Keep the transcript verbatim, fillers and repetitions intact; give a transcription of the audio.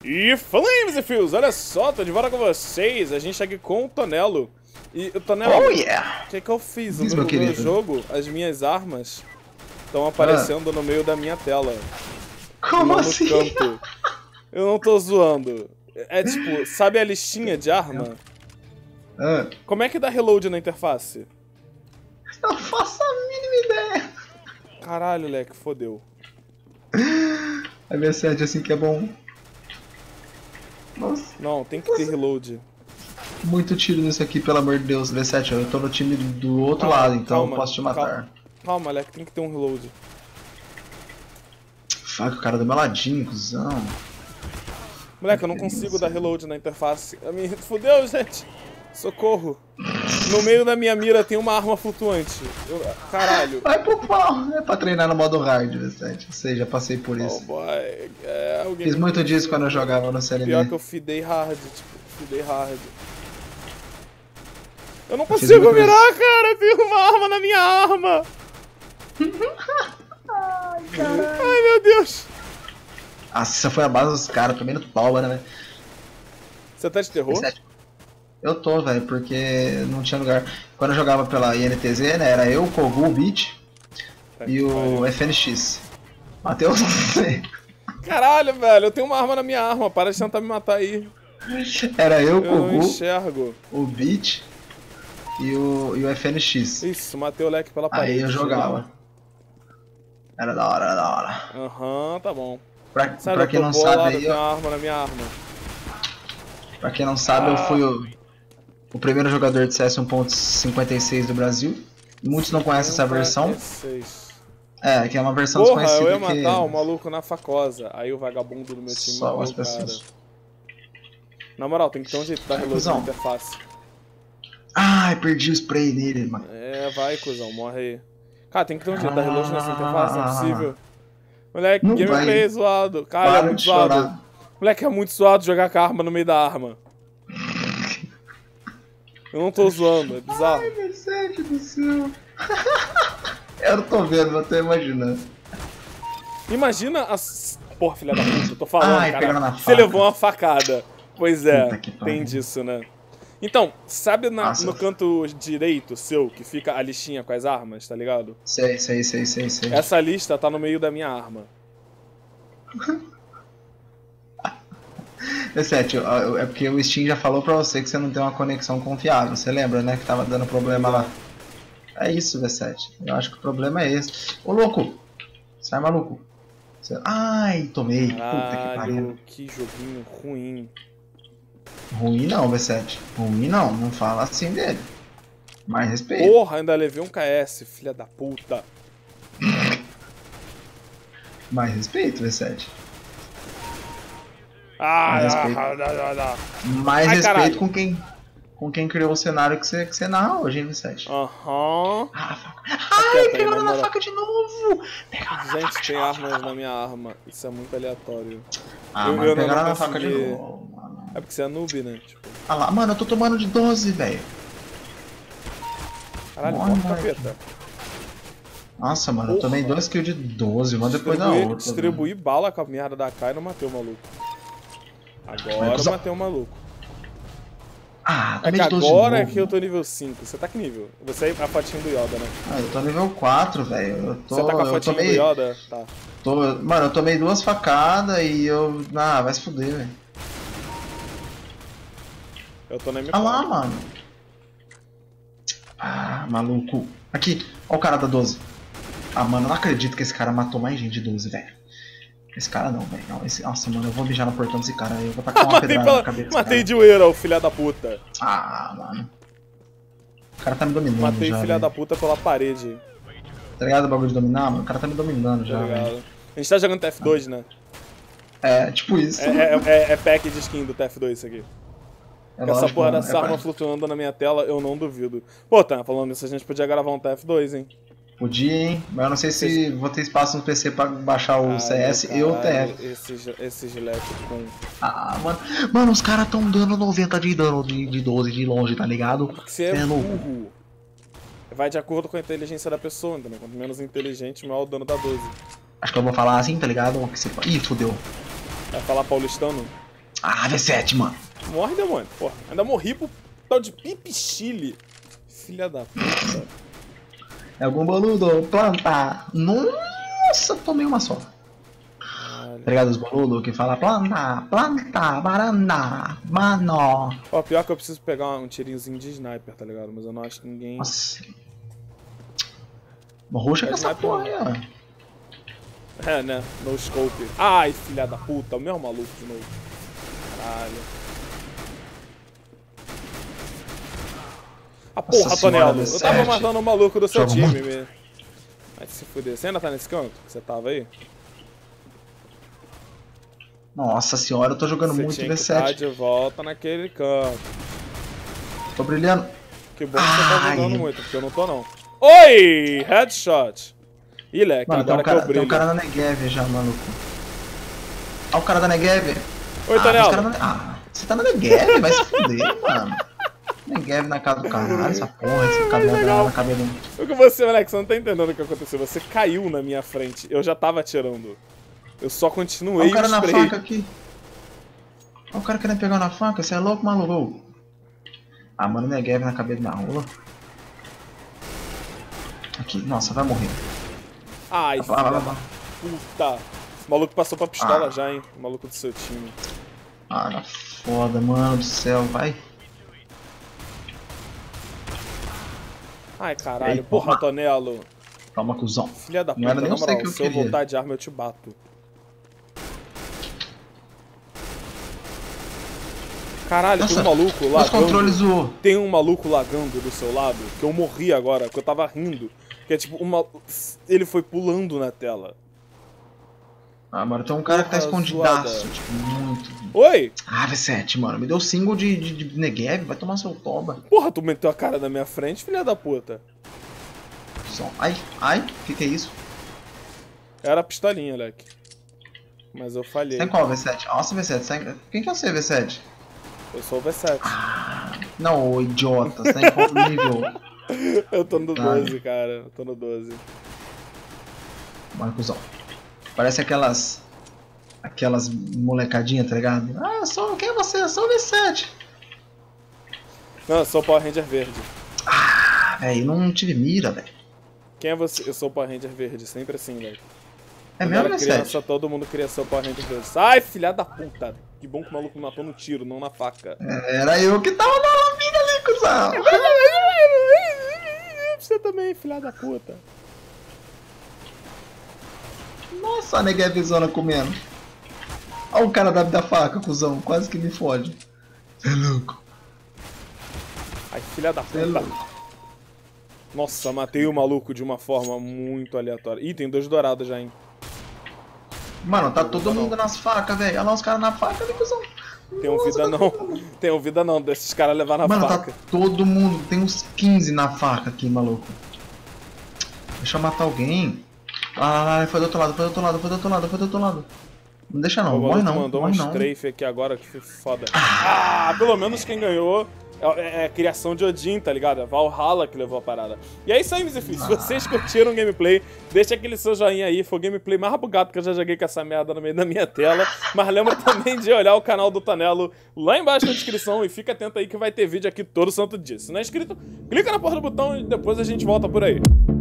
E Flames e Fios, olha só, tô de volta com vocês. A gente tá aqui com o Tonelo. E o Tonelo, oh, yeah. o que que eu fiz? Diz, no meu meu querido. jogo, as minhas armas estão aparecendo ah. no meio da minha tela. Como não assim? No canto. Eu não tô zoando. É tipo, sabe a listinha de arma? Ah. Como é que dá reload na interface? Não faço a mínima ideia. Caralho, leque, fodeu. A V sete assim que é bom. Nossa. Não, tem que ter reload. Muito tiro nisso aqui, pelo amor de Deus, V sete. Eu tô no time do outro calma, lado, então calma, eu posso te matar. Calma, calma, leque, tem que ter um reload. Fuck, o cara do meu ladinho, cuzão. Moleque, eu não consigo dar reload na interface. A minha... Fudeu, gente. Socorro. No meio da minha mira tem uma arma flutuante. Eu... Caralho. Vai pro pau. É pra treinar no modo hard, V sete. Eu sei, já passei por isso. Oh, boy. É, alguém Fiz muito disso quando eu jogava no C L B. Pior que eu fidei hard, tipo, fidei hard. Eu não consigo mirar, isso. Cara. Tem uma arma na minha arma. Ai, caralho. Ai, meu Deus. Nossa, essa foi a base dos caras, tomei no pau, né, velho? Você tá de terror? Eu tô, velho, porque não tinha lugar. Quando eu jogava pela I N T Z, né, era eu, o Kogu, o Beat tá e o vai. F N X. Matheus, não sei. Caralho, velho, eu tenho uma arma na minha arma, para de tentar me matar aí. Era eu, o eu Kogu, não enxergo. O Beat e o, e o F N X. Isso, matei o leque pela parede. Aí eu jogava. Era da hora, era da hora. Aham, uhum, tá bom. Pra, Sai pra quem não sabe, lado, aí, eu tenho uma arma na minha arma. Pra quem não sabe, ah. eu fui o, o primeiro jogador de C S um ponto cinquenta e seis do Brasil. Muitos não conhecem essa versão. É, que é uma versão Porra, desconhecida. Eu ia matar que... o maluco na facosa. Aí o vagabundo do meu time Só matou as o cara. pessoas. Na moral, tem que ter um jeito de dar reload na interface. Ai, perdi o spray nele, mano. É, vai, cuzão, morre aí. Cara, tem que ter um jeito de dar reload nessa interface, não é possível. Moleque, não gameplay é zoado. Cara, Para é muito zoado. Chorar. Moleque, é muito zoado jogar com a arma no meio da arma. Eu não tô zoando, é bizarro. Ai, meu sete do céu. Eu não tô vendo, eu tô imaginando. Imagina as... Porra, filha da puta, eu tô falando, Ai, cara. Você levou uma facada. Pois é, tem disso, né? Então, sabe na, no canto direito seu, que fica a listinha com as armas, tá ligado? Sei, sei, sei, sei, sei. Essa lista tá no meio da minha arma. V sete, é porque o Steam já falou pra você que você não tem uma conexão confiável, você lembra, né? Que tava dando problema lá. É isso, V sete. Eu acho que o problema é esse. Ô, louco! Sai, maluco. Você... Ai, tomei. Caralho, puta que pariu. Que joguinho ruim. Ruim não, V sete. Ruim não, não fala assim dele. Mais respeito. Porra, ainda levei um K S, filha da puta. Mais respeito, V sete. Ah, Mais respeito, ah, ah, ah, ah. Mais Ai, respeito com quem, com quem criou o cenário que você, que você narra hoje, hein, V sete. Aham. Uhum. Ah, faca. Ai, pegaram na faca de novo! Pegaram na Gente, faca tem de armas novo. na minha arma. Isso é muito aleatório. Ah, eu, mano, eu pegaram não na faca de consegui... novo, mano. É porque você é noob, né? Tipo... Ah lá, mano, eu tô tomando de doze, velho. Caralho, morre, capeta. Nossa, mano, Porra. eu tomei dois kills de doze, uma depois da outra. Distribuí bala com a merda da K e não matei o maluco. Agora eu matei o maluco. Ah, é que de doze agora novo, é que eu tô nível cinco. Você tá que nível? Você é a fotinha do Yoda, né? Ah, eu tô nível quatro, velho. Tô... Você tá com a fotinha tomei... do Yoda? Tá. Tô... Mano, eu tomei duas facadas e eu... Ah, vai se fuder, velho. Eu tô na minha Ah lá, mano. Ah, maluco. Aqui, ó o cara da doze. Ah, mano, eu não acredito que esse cara matou mais gente de doze, velho. Esse cara não, velho. Esse... Nossa, mano, eu vou mijar no portão desse cara aí. Eu vou tacar uma pedrada pela... na cabeça. Matei de zoeira, o filho da puta. Ah, mano. O cara tá me dominando Matei já, filha véio. da puta pela parede. Tá ligado o bagulho de dominar, mano? O cara tá me dominando já, velho. A gente tá jogando T F dois, né? É, tipo isso. É, é, é, é pack de skin do T F dois isso aqui. É essa porra dessa é arma flutuando na minha tela, eu não duvido. Pô, tá, falando nisso, a gente podia gravar um T F dois, hein? Podia, hein? Mas eu não sei se Esse... vou ter espaço no P C pra baixar o ah, C S e o T F. Esse, esse gilete com... Ah, mano. Mano, os caras tão dando noventa de dano de, de doze de longe, tá ligado? Porque você é burro. Vai de acordo com a inteligência da pessoa, entendeu? Quanto menos inteligente, maior o dano da doze. Acho que eu vou falar assim, tá ligado? Ih, fodeu. Vai falar paulistano? Ah, V sete, mano. Morre, demônio. Porra, ainda morri pro tal de Pipichile. Filha da puta. É algum boludo, planta. Nossa, tomei uma só. Tá ligado os boludos que fala planta, planta, varanda, mano. Ó, pior que eu preciso pegar um tirinhozinho de sniper, tá ligado? Mas eu não acho que ninguém... Nossa. Roxa com essa porra aí, ó. É, né? No scope. Ai, filha da puta. O mesmo maluco de novo. Caralho. Ah, porra, Nossa Tonelo. senhora, Eu tava sete. matando o maluco do seu Joga time muito. mesmo. Vai se fuder. Você ainda tá nesse canto? Que você tava aí? Nossa senhora, eu tô jogando Você muito tinha V que estar sete. de volta naquele canto. Tô brilhando. Que bom que você tá Ai. jogando muito, porque eu não tô não. Oi! Headshot! Ih, leque, Mano, tem agora um, que eu cara, tem brilho. um cara na Negev já, maluco. Olha o cara da Negev. Oi, ah, Tonelo. os cara na... ah, você tá na Negev? Vai se fuder, mano. Negev na casa do caralho, essa porra, esse cabelo na cabelo. O que você, moleque, você não tá entendendo o que aconteceu. Você caiu na minha frente. Eu já tava atirando. Eu só continuei Olha o cara o na spray. faca aqui. Olha o cara querendo pegar na faca, você é louco, maluco? Ah, mano, Negev na cabeça da rua. Aqui, nossa, vai morrer. Ai, Ah, filha ah, da ah, puta. O maluco passou pra pistola Ah. já, hein? O maluco do seu time. Ah, foda, mano do céu, vai. Ai, caralho. Ei, Porra, toma. Tonelo. Toma, cuzão. Filha da Não puta, era nem na você moral. que eu Se eu queria. voltar de arma, eu te bato. Caralho, Nossa, tem um maluco Os lagando. controles do... Tem um maluco lagando do seu lado, que eu morri agora, que eu tava rindo. Que é tipo, uma... ele foi pulando na tela. Ah, mano, tem um cara que tá Porra, escondidaço, zoada. tipo, muito. Oi! Ah, V sete, mano, me deu single de, de, de Negev, vai tomar seu toba. Porra, tu meteu a cara na minha frente, filha da puta. Só. Ai, ai, o que que é isso? Era a pistolinha, leque. Mas eu falhei. Tem qual V sete? Nossa, V sete, sai... quem que é você, V sete? Eu sou o V sete. Não, ô idiota, você tá em qual nível? Eu tô no Ai. doze, cara. Eu tô no doze. Mano, cuzão. Parece aquelas... Aquelas molecadinhas, tá ligado? Ah, eu sou... Quem é você? Eu sou o V sete. Não, eu sou o Power Ranger verde. Ah, velho, não tive mira, velho. Quem é você? Eu sou o Power Ranger verde, sempre assim, velho. É Quando mesmo, era V criança, sete? todo mundo queria ser o Power Ranger verde. Ai, filha da puta. Que bom que o maluco me matou no tiro, não na faca. Era eu que tava na lambida ali, cuzão. Você também, filha da puta. Nossa, a Negevzona comendo. Olha o cara da, da faca, cuzão. Quase que me fode. Cê é louco. Ai, filha da Cê é puta. louco. Nossa, matei o maluco de uma forma muito aleatória. Ih, tem dois dourados já, hein. Mano, tá todo mundo nas facas, velho. Olha lá os caras na faca ali, cuzão. Tem um vida não. Tem um vida não, desses caras levar na Mano, faca. tá todo mundo. Tem uns quinze na faca aqui, maluco. Deixa eu matar alguém. Ah, foi do outro lado, foi do outro lado, foi do outro lado, foi do outro lado. Não deixa não, O morre maluco não, mandou um morre não. strafe aqui agora, que foda. Ah, pelo menos quem ganhou é, é, é criação de Odin, tá ligado? É Valhalla que levou a parada. E é isso aí, meus filhos. Se vocês curtiram o gameplay, deixa aquele seu joinha aí. Foi o gameplay mais bugado que eu já joguei com essa merda no meio da minha tela. Mas lembra também de olhar o canal do Tonelo lá embaixo na descrição. E fica atento aí que vai ter vídeo aqui todo santo dia. Se não é inscrito, clica na porra do botão e depois a gente volta por aí.